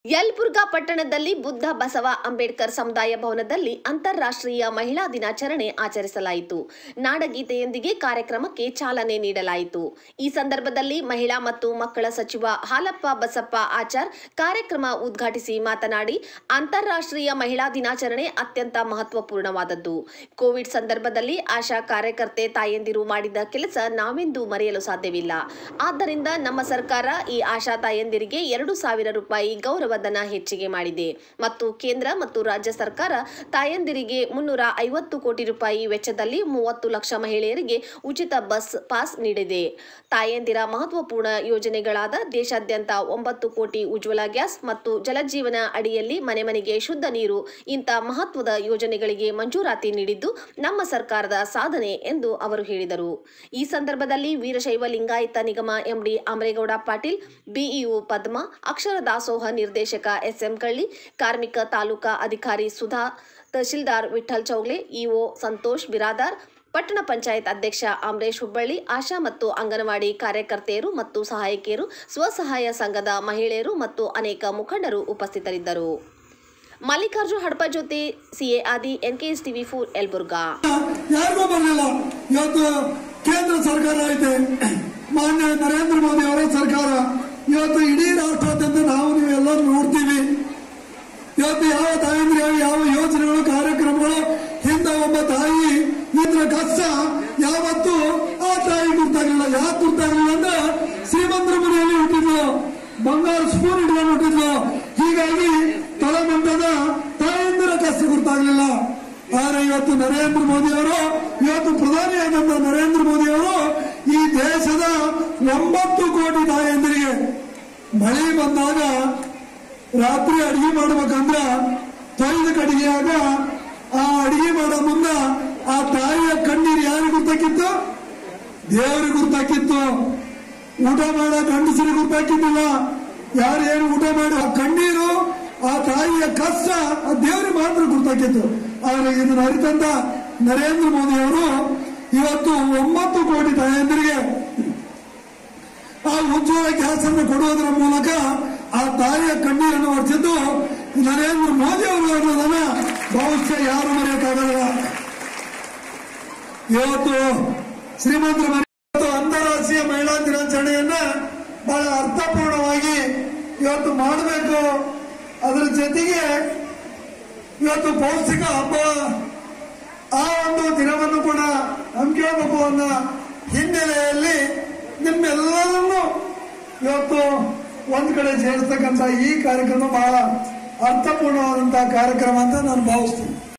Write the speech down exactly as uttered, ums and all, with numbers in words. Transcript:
ಯಲಬುರ್ಗಾ ಪಟ್ಟಣದಲ್ಲಿ ಬುದ್ಧ ಬಸವ ಅಂಬೇಡ್ಕರ್ ಸಮುದಾಯ ಭವನದಲ್ಲಿ ಅಂತಾರಾಷ್ಟ್ರೀಯ ಮಹಿಳಾ ದಿನಾಚರಣೆ ಆಚರಿಸಲಾಯಿತು. ನಾಡಗೀತೆಯೊಂದಿಗೆ ಕಾರ್ಯಕ್ರಮಕ್ಕೆ ಚಾಲನೆ ನೀಡಲಾಯಿತು. ಈ ಸಂದರ್ಭದಲ್ಲಿ ಮಹಿಳಾ ಮತ್ತು ಮಕ್ಕಳ ಸಚಿವ ಹಾಲಪ್ಪ ಬಸಪ್ಪ ಆಚಾರ್ ಕಾರ್ಯಕ್ರಮ ಉದ್ಘಾಟಿಸಿ ಮಾತನಾಡಿ, ಅಂತಾರಾಷ್ಟ್ರೀಯ ಮಹಿಳಾ ದಿನಾಚರಣೆ ಅತ್ಯಂತ ಮಹತ್ವಪೂರ್ಣವಾದದ್ದು. ಕೋವಿಡ್ ಸಂದರ್ಭದಲ್ಲಿ ಆಶಾ ಕಾರ್ಯಕರ್ತೆ ತಾಯಂದಿರು ಮಾಡಿದ ಕೆಲಸ ನಾವೆಂದೂ ಮರೆಯಲು ಸಾಧ್ಯವಿಲ್ಲ. ಆದ್ದರಿಂದ ನಮ್ಮ ಸರ್ಕಾರ ಈ ಆಶಾ ತಾಯಂದಿರಿಗೆ ಎರಡು ಸಾವಿರ ರೂಪಾಯಿ ಗೌರವ ಧನ ಹೆಚ್ಚಿಗೆ ಮಾಡಿದೆ ಮತ್ತು ಕೇಂದ್ರ ಮತ್ತು ರಾಜ್ಯ ಸರ್ಕಾರ ತಾಯಂದಿರಿಗೆ ಮುನ್ನೂರ ಐವತ್ತು ಕೋಟಿ ರೂಪಾಯಿ ವೆಚ್ಚದಲ್ಲಿ ಮೂವತ್ತು ಲಕ್ಷ ಮಹಿಳೆಯರಿಗೆ ಉಚಿತ ಬಸ್ ಪಾಸ್ ನೀಡಿದೆ. ತಾಯಂದಿರ ಮಹತ್ವಪೂರ್ಣ ಯೋಜನೆಗಳಾದ ದೇಶಾದ್ಯಂತ ಒಂಬತ್ತು ಕೋಟಿ ಉಜ್ವಲ ಗ್ಯಾಸ್ ಮತ್ತು ಜಲಜೀವನ ಅಡಿಯಲ್ಲಿ ಮನೆ ಮನೆಗೆ ಶುದ್ಧ ನೀರು ಇಂಥ ಮಹತ್ವದ ಯೋಜನೆಗಳಿಗೆ ಮಂಜೂರಾತಿ ನೀಡಿದ್ದು ನಮ್ಮ ಸರ್ಕಾರದ ಸಾಧನೆ ಎಂದು ಅವರು ಹೇಳಿದರು. ಈ ಸಂದರ್ಭದಲ್ಲಿ ವೀರಶೈವ ಲಿಂಗಾಯತ ನಿಗಮ ಎಂಡಿ ಅಮರೇಗೌಡ ಪಾಟೀಲ್, ಬಿಇಒ ಪದ್ಮಾ, ಅಕ್ಷರ ದಾಸೋಹ ನಿರ್ದೇಶಕ ಎಸ್ ಎಂ ಕಳ್ಳಿ, ಕಾರ್ಮಿಕ ತಾಲೂಕಾ ಅಧಿಕಾರಿ ಸುಧಾ, ತಹಶೀಲ್ದಾರ್ ವಿಠಲ್ ಚೌಗ್ಲೆ, ಇಒ ಸಂತೋಷ್ ಬಿರಾದಾರ್, ಪಟ್ಟಣ ಪಂಚಾಯತ್ ಅಧ್ಯಕ್ಷ ಅಮರೇಶ್ ಹುಬ್ಬಳ್ಳಿ, ಆಶಾ ಮತ್ತು ಅಂಗನವಾಡಿ ಕಾರ್ಯಕರ್ತೆಯರು ಮತ್ತು ಸಹಾಯಕಿಯರು, ಸ್ವಸಹಾಯ ಸಂಘದ ಮಹಿಳೆಯರು ಮತ್ತು ಅನೇಕ ಮುಖಂಡರು ಉಪಸ್ಥಿತರಿದ್ದರು. ಮಲ್ಲಿಕಾರ್ಜುನ್ ಹಡಪ ಜೊತೆ ಸಿಎ ಆದಿ, ಎನ್ಕೆಎಸ್ ಟಿವಿ ಫೋರ್ ಯಲಬುರ್ಗಾ. ಯಾರಿಗೂ ಬರಲಿಲ್ಲ. ಇವತ್ತು ಕೇಂದ್ರ ಸರ್ಕಾರ ಐತೆ, ಮಾನ್ಯ ನರೇಂದ್ರ ಮೋದಿ ಅವರ ಸರ್ಕಾರ. ಇವತ್ತು ಇಡೀ ರಾಷ್ಟ್ರಾದ್ಯಂತ ನಾವು ನೀವೆಲ್ಲರೂ ನೋಡ್ತೀವಿ. ಇವತ್ತು ಯಾವ ತಾಯಂದ್ರೆ ಯಾವ ಯೋಜನೆಗಳು ಕಾರ್ಯಕ್ರಮಗಳು ಹಿಂದೆ ಒಬ್ಬ ತಾಯಿ ಇದ್ರ ಕಷ್ಟ ಯಾವತ್ತು ಆ ತಾಯಿ ಗುರ್ತಾಗಲಿಲ್ಲ. ಯಾಕೆ ಗುರ್ತಾಗಲಿಲ್ಲ ಅಂದ್ರೆ ಶ್ರೀಮಂತರ ಮನೆಯಲ್ಲಿ ಹುಟ್ಟಿದ್ಲು, ಬಂಗಾರ ಸ್ಪೂನ್ ಇಟ್ಕೊಂಡು ಹುಟ್ಟಿದ್ಲು. ಹೀಗಾಗಿ ತಳಮಟ್ಟದ ತಾಯಂದಿರ ಕಷ್ಟ ಗುರ್ತಾಗಲಿಲ್ಲ. ಆದ್ರೆ ಇವತ್ತು ನರೇಂದ್ರ ಮೋದಿ ಅವರು, ಇವತ್ತು ಪ್ರಧಾನಿಯಾದಂತಹ ನರೇಂದ್ರ ಮೋದಿ ಅವರು ಈ ದೇಶದ ಒಂಬತ್ತು ಕೋಟಿ ತಾಯಂದಿರಿಗೆ ಮಳೆ ಬಂದಾಗ ರಾತ್ರಿ ಅಡಿಗೆ ಮಾಡಬೇಕಂದ್ರ ತೊಯ್ದ ಕಡಿಗೆಯಾಗ ಆ ಅಡಿಗೆ ಮಾಡೋ ಮುನ್ನ ಆ ತಾಯಿಯ ಕಣ್ಣೀರು ಯಾರಿಗೆ ಗುರ್ತಾಕಿತ್ತು? ದೇವರಿಗೆ ಗುರ್ತಾಕಿತ್ತು. ಊಟ ಮಾಡೋ ಗಂಡಸರಿಗೆ ಗುರ್ತಾಕಿದ್ದಿಲ್ಲ. ಯಾರು ಏನು ಊಟ ಮಾಡಿ ಆ ಕಣ್ಣೀರು, ಆ ತಾಯಿಯ ಕಷ್ಟ ಆ ದೇವರಿಗೆ ಮಾತ್ರ ಗುರ್ತಾಕಿತ್ತು. ಆದ್ರೆ ಇದನ್ನು ಅರಿತಂತ ನರೇಂದ್ರ ಮೋದಿ ಅವರು ಇವತ್ತು ಒಂಬತ್ತು ಕೋಟಿ ತಾಯಂದಿರಿಗೆ ಆ ಉಜ್ವಲ ಗ್ಯಾಸ್ ಅನ್ನು ಕೊಡುವುದರ ಮೂಲಕ ಆ ತಾಯಿಯ ಕಣ್ಣೀರನ್ನು ಒರೆಸಿದ್ದು ನರೇಂದ್ರ ಮೋದಿ ಅವರು ಅನ್ನೋದನ್ನ ಬಹುಶಃ ಯಾರು ಮರೆಯಕ್ಕಾಗಲ್ಲ. ಇವತ್ತು ಶ್ರೀಮಂತರ ಮನೆ ಅಂತಾರಾಷ್ಟ್ರೀಯ ಮಹಿಳಾ ದಿನಾಚರಣೆಯನ್ನ ಬಹಳ ಅರ್ಥಪೂರ್ಣವಾಗಿ ಇವತ್ತು ಮಾಡಬೇಕು. ಅದರ ಜೊತೆಗೆ ಇವತ್ತು ಪೌಷ್ಟಿಕ ಹಬ್ಬ ಆ ಒಂದು ದಿನವನ್ನು ಕೂಡ ಹಮ್ಮಿಕೊಳ್ಳಬೇಕು ಅನ್ನೋ ಹಿನ್ನೆಲೆಯಲ್ಲಿ ನಿಮ್ಮೆಲ್ಲರನ್ನು ಇವತ್ತು ಒಂದ್ ಕಡೆ ಸೇರಿಸ್ತಕ್ಕಂಥ ಈ ಕಾರ್ಯಕ್ರಮ ಬಹಳ ಅರ್ಥಪೂರ್ಣವಾದಂತಹ ಕಾರ್ಯಕ್ರಮ ಅಂತ ನಾನು ಭಾವಿಸ್ತೀನಿ.